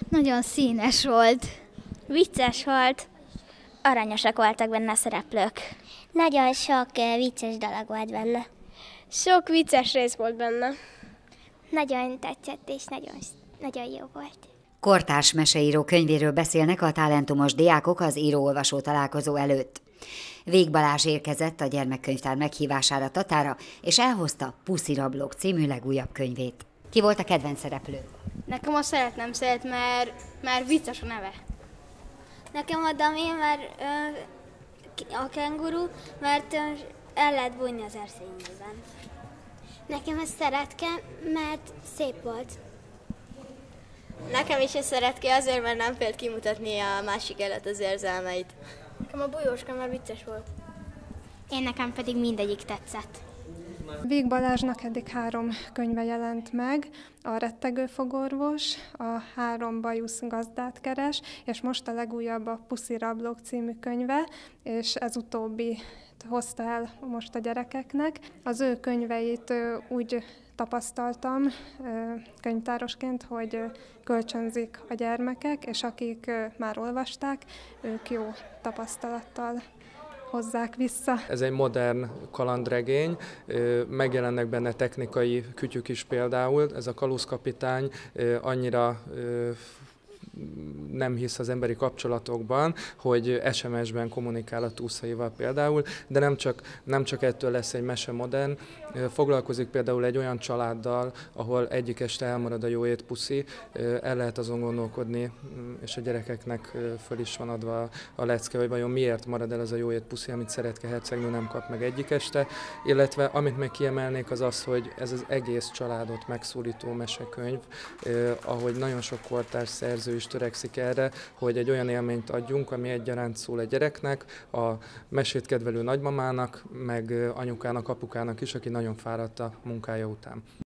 Nagyon színes volt. Vicces volt. Aranyosak voltak benne a szereplők. Nagyon sok vicces dolog volt benne. Sok vicces rész volt benne. Nagyon tetszett és nagyon jó volt. Kortárs meseíró könyvéről beszélnek a talentumos diákok az író-olvasó találkozó előtt. Vég Balázs érkezett a gyermekkönyvtár meghívására Tatára, és elhozta Puszi Rablók című legújabb könyvét. Ki volt a kedvenc szereplő? Nekem a nem szeret, mert vicces a neve. Nekem a Dami, mert a kenguru, mert el lehet bújni az erszényében. Nekem a Szeretke, mert szép volt. Nekem is a Szeretke azért, mert nem félt kimutatni a másik előtt az érzelmeit. Nekem a Bujóska, mert vicces volt. Nekem pedig mindegyik tetszett. Vég Balázsnak eddig 3 könyve jelent meg, a Rettegő fogorvos, a 3 bajusz gazdát keres, és most a legújabb a Puszi Rablók című könyve, és ez utóbbi hozta el most a gyerekeknek. Az ő könyveit úgy tapasztaltam könyvtárosként, hogy kölcsönzik a gyermekek, és akik már olvasták, ők jó tapasztalattal hozzák vissza. Ez egy modern kalandregény, megjelennek benne technikai kütyük is például. Ez a kalózkapitány annyira nem hisz az emberi kapcsolatokban, hogy SMS-ben kommunikál a túszaival például, de nem csak ettől lesz egy mese modern. Foglalkozik például egy olyan családdal, ahol egyik este elmarad a jóét puszi, el lehet azon gondolkodni, és a gyerekeknek föl is van adva a lecke, hogy vajon miért marad el az a jóét puszi, amit Szeretke hercegnő nem kap meg egyik este, illetve amit meg kiemelnék az az, hogy ez az egész családot megszólító mesekönyv, ahogy nagyon sok kortárs szerző is törekszik erre, hogy egy olyan élményt adjunk, ami egyaránt szól a gyereknek, a mesét kedvelő nagymamának, meg anyukának, apukának is, aki nagyon fáradt a munkája után.